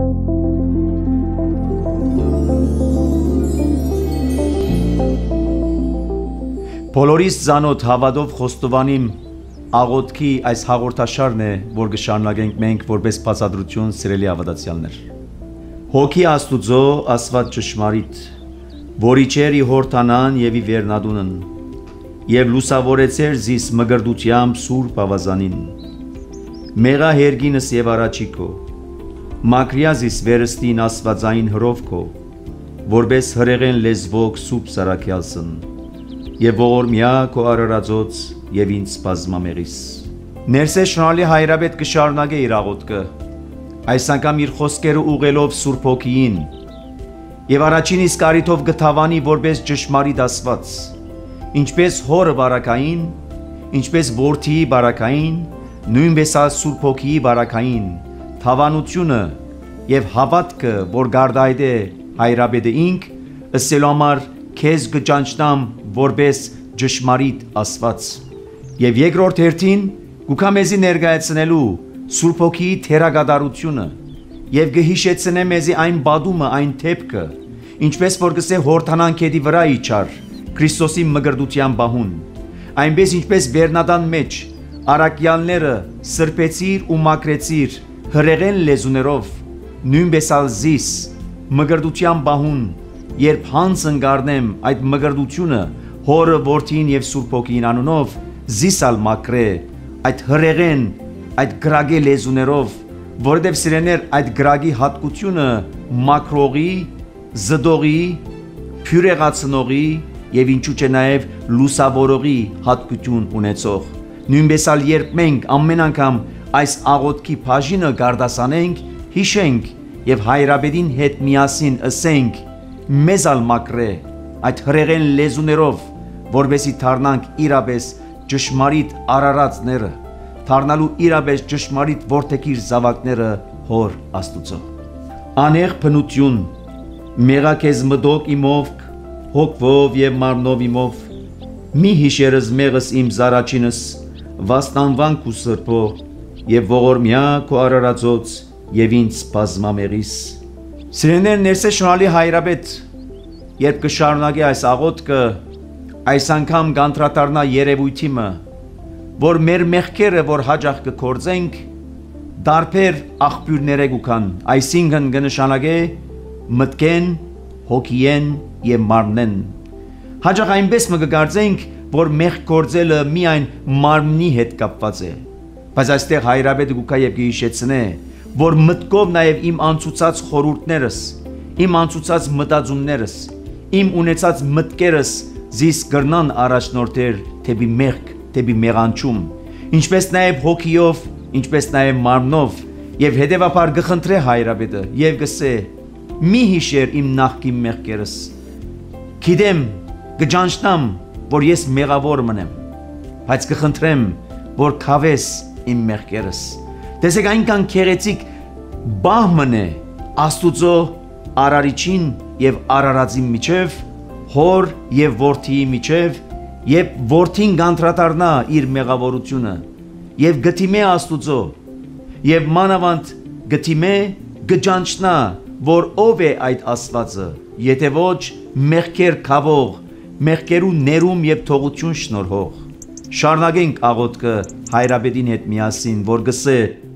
Բոլորիս ծանոթ հավատով խոստովանիմ աղոթքի այս հաղորդաշարն է, որ կշարունակենք մենք որպես բացատրություն սիրելի ավատացյալներ։ Հոգի Աստուծո ասված ճշմարիտ, որ իջեր ի հորթանան եւ ի վերնադունն, եւ լուսավորեցեր զիս մգրդությամբ սուրբ ավազանին։ Մեղա հերգինս եւ առաջիկո, մակրիազիս վերստին աստվածային հրովքո, որպես հրեղեն լեզվոք սուրբ սարակյալսն, եւ ողորմյա քո արարածոց եւ ինձ բազմամեղիս։ Ներսե շնորհալի հայրապետ կշարունակե իր աղոթքը, այս անգամ իր խոսքերը ուղղելով Սուրբ Հոգիին, եւ առաջին իսկ առիթով գթավանի որպես ճշմարիտ ասված, ինչպես հորը բարակային, ինչպես որդիի բարակային, նույնպես Սուրբ Հոգիի բարակային, թավանությունը եւ հավատքը, որ գարդայդե հայրապետը ինք, ըսելու համար քեզ կճանչնամ որպես ճշմարիտ ասված։ Եվ երկրորդ հերթին գուքա մեզի ներկայացնելու Սուրբ Հոգիի թերագադարությունը եւ կհիշեցնե մեզի այն բադումը, այն թեփքը, ինչպես որ գսե հորթանան քեդի վրա իջար Քրիստոսի մգրդության բահուն, այնպես ինչպես վերնադան մեջ արակյալները սրբեցիր ու մակրեցիր հրեղեն լեզուներով, նույնպես ալզիս մգրդության բահուն, երբ հանց ընկառնեմ այդ մգրդությունը հորը, որդին եւ Սուրբ Հոգին անունով, զիսալ մակրե այդ հրեղեն, այդ գրագի լեզուներով, որովհետև սիրեներ այդ գրագի հատկությունը մակրողի, զդողի, փյուրեղացնողի եւ ինչու՞ չէ նաեւ լուսավորողի հատկություն ունեցող։ Նույնպես ալ երբ մենք ամեն անգամ այս աղոթքի բաժինը գարդասանենք, հիշենք եւ հայրապետին հետ միասին ըսենք մեզ ալ մակրե այդ հրեղեն լեզուներով, որովհետեւ դառնանք իրապես ճշմարիտ արարածները, դառնալու իրապես ճշմարիտ որդեկիր զավակները հոր Աստուծո։ Անեղ փնություն, մեղաքեզ մտոք իմով, հոգվով եւ մարմնով իմով, մի հիշերս մեղս իմ զարաչինս, վաստանվան քու սրբո եւ ողորմյա քո արարածոց եւ ինձ բազմամեղիս։ Սիրեներ ներսե շնորհալի հայրապետ, երբ կշարունակի այս աղոթքը, այս անգամ կանդրադառնա երևույթիմը, որ մեր մեղքերը, որ հաջող կգործենք, դարբեր աղբյուրները կան, այսինքն կնշանակե մտքեն, հոգիեն եւ մարմնեն։ Հաջող այնպես կգործենք, որ մեղք գործելը միայն մարմնի հետ կապված է, բայց այստեղ հայրապետը կուքա եւ կհիշեցնե, որ մտքով նաեւ իմ անցուցած խորհուրդներս, իմ անցուցած մտածումներս, իմ ունեցած մտքերս զիս կրնան առաջնորդեր թեպի մեղք, թեպի մեղանչում, ինչպես նաեւ հոգիով, ինչպես նաեւ մարմնով, եւ հետեւաբար կխնդրե հայրապետը եւ կսե. մի հիշեր իմ նախկին մեղքերս, գիտեմ, կճանչնամ, որ ես մեղավոր մնեմ, բայց կխնդրեմ, որ քավես իմ մեղքերս։ Տեսեք այնքան քեղեցիկ բահմն է Աստուծո արարիչին եւ արարածի միջև, հոր եւ որդիի միջև, եւ որդին կանդրադառնա իր մեղավորությունը եւ գտիմե Աստուծո եւ մանավանդ գտիմե կճանչնա, որ ով է այդ Աստվածը, եթե ոչ մեղքեր քավող, մեղքերու ներում եւ թողություն շնորհող։ Շարունակենք աղոթքը հայրապետին հետ միասին, որ գսե.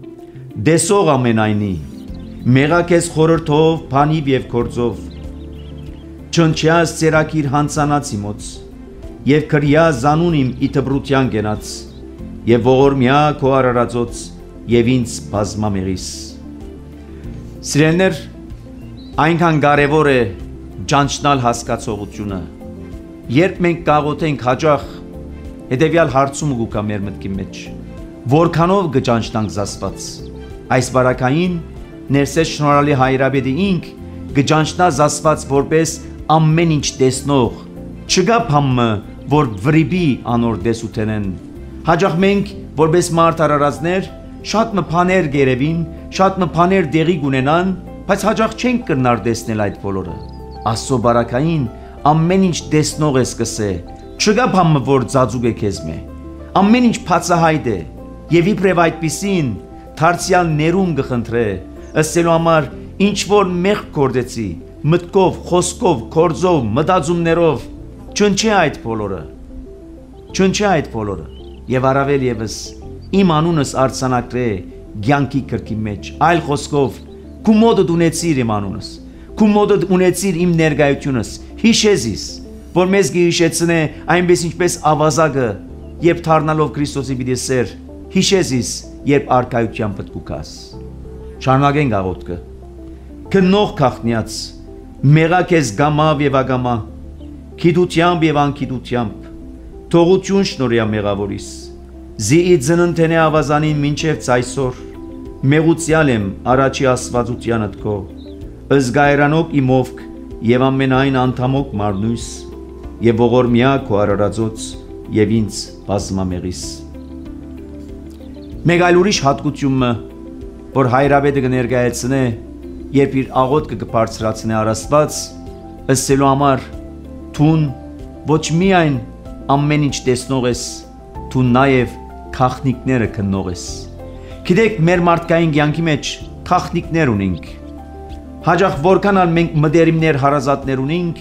դեսող ամենայնի, մեղաքեզ խորհրդով, բանիվ եւ գործով, չնչյաս ծերակիր հանցանացի մոց, եւ քրյա զանուն իմ իթբրության գենաց, եւ ողորմյա քո արարածոց եւ ինձ բազմամեղիս։ Սիրելիներ, այնքան կարևոր է ճանչնալ հասկացողությունը։ Երբ մենք կաղոթենք հաջող, հետևյալ հարցումը գուկա մեր մտքի մեջ. որքանով կճանչնանք զասված։ Այս բարակային ներսե շնորհալի հայրապետը ինք կճանչնա զասված որպես ամեն ինչ տեսնող, չկա բամը, որ վրիբի անոր դեսութենեն։ Հաջող մենք որպես մարդ արարածներ շատ մփաներ գերևին, շատ մփաներ դեղի գունենան, բայց հաջող չենք կրնար տեսնել այդ բոլորը։ Աստծո բարակային ամեն ինչ տեսնող է սկսե, չկա բամը, որ ծածուկ է քեզ մե։ Ամեն ինչ բացահայտ է, եւ իբրև այդպիսին դարձյալ ներում կխնդրե, ըսելու համար ինչ որ մեղք գործեցի, մտքով, խոսքով, գործով, մտածումներով, չնչի այդ բոլորը։ Չնչի այդ բոլորը։ Եվ առավել եւս իմ անունս արձանագրե ցանկի կրկի մեջ, այլ խոսքով քու մոդդ ունեցիր իմ անունս, քու մոդդ ունեցիր իմ ներկայությունս, հիշեցիս, որ մեզ գիշեցնե այնպես ինչպես ավազակը, երբ դառնալով Քրիստոսի պիտի սեր, հիշեցիս, երբ արքայությամբ պտկուկաս։ Շարունակենք աղոթքը։ Քնող քաղտնյաց, մեղա քեզ գամավ եւ ագամա, քիդությամբ եւ անկիդությամբ, թողություն շնորհյա մեղավորիս, զիի ծննդենե ավազանին մինչև ցայսօր, մեղուցյալ եմ առաջի աստվածությանդ քո, ըզգայրանոք իմովք եւ ամենայն անդամոք մարնույս, եւ ողորմյա քո արարածոց եւ ինձ բազմամեղիս։ Մեկ այլ ուրիշ հատկությունը, որ հայրաբեդը կներկայացնե, երբ իր աղոթքը կբարձրացնե առաստված, ըսելու համար թուն ոչ միայն ամեն ինչ տեսնող ես, թուն նաև քաղտնիկները քննող ես։ Գիտեք, մեր մարդկային կյանքի մեջ քաղտնիկներ ունենք։ Հաջող որքան ալ մենք մտերիմներ հարազատներ ունենք,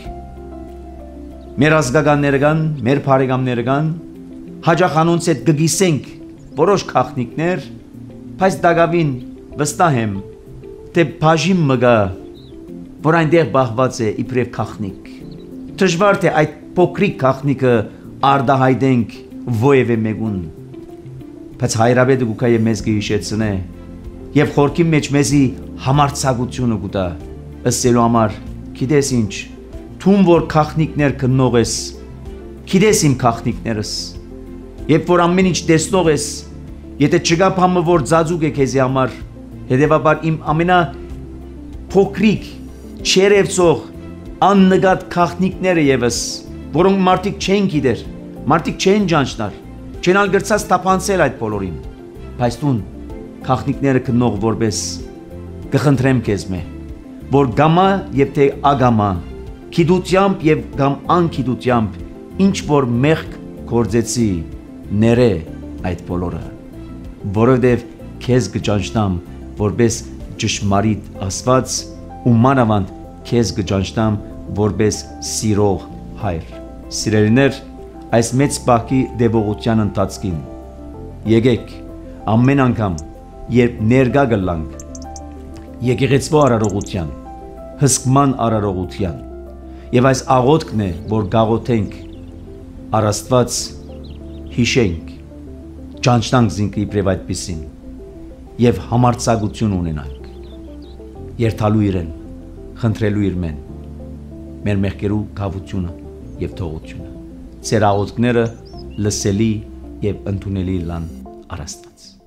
մեր ազգականները կան, մեր բարեկամները կան, հաջող անոնց հետ կգիսենք որոշ քաղտնիկներ, բայց դակավին վստահ եմ, թե բաժին մգա, որ այնտեղ բախված է իբրև քաղտնիկ։ Դժվար թե այդ փոքրիկ քաղտնիկը արդահայտենք ովևէ մեկուն, բայց հայրաբեդը գուկա եւ մեզ գիշեցնե եւ խորքի մեջ մեզի համարցակությունը գուտա ըսելու համար, գիտես ինչ, թուն որ քաղտնիկներ քննող ես, գիտես իմ քաղտնիկներս, երբ որ ամեն ինչ տեսնող ես, եթե չկա բամը որ ծածուկ է քեզի համար, հետեւաբար իմ ամենա փոքրիկ չերևցող աննկատ քաղտնիկները եւս, որոնք մարդիկ չեն գիտեր, մարդիկ չեն ճանչնար, չեն ալ գրծած տապանցել այդ բոլորին, բայց տուն քաղտնիկները քննող որպես կխնդրեմ քեզ մե, որ գամա եւ թե ագամա, քիդությամբ եւ գամ անկիդությամբ, ինչ որ մեղք գործեցի, ները այդ բոլորը, որովհետեւ քեզ կճանչնամ որպես ճշմարիտ Աստված ու մանավանդ քեզ կճանչնամ որպես սիրող հայր։ Սիրելիներ, այս մեծ բակի դեպողության ընթացքին եկեք ամեն անգամ, երբ ներկա գլանք եկեղեցվո արարողության, հսկման արարողության, եւ այս աղոթքն է, որ գաղոթենք առաստված հիշենք, ճանչնանք զինք իբրև այդպիսին եւ համարձակություն ունենանք, երթալու իրեն, խնդրելու իր մեն, մեր մեղքերու կավությունը եւ թողությունը, ծեր աղոթքները լսելի եւ ընդունելի լան առաստված։